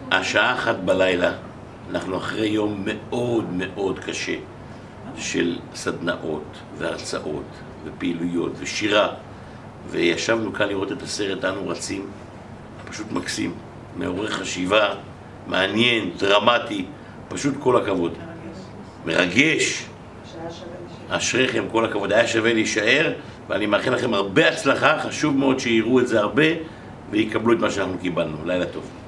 השעה 1 בלילה, אנחנו אחרי יום מאוד מאוד קשה של סדנאות והרצאות ופעילויות ושירה, וישבנו כאן לראות את הסרט אנו רצים, פשוט מקסים, מעורר חשיבה, מעניין, דרמטי, פשוט כל הכבוד. מרגש. אשריכם, כל הכבוד, היה שווה להישאר, ואני מאחל לכם הרבה הצלחה, חשוב מאוד שיראו את זה הרבה ויקבלו את מה שאנחנו קיבלנו. לילה טוב.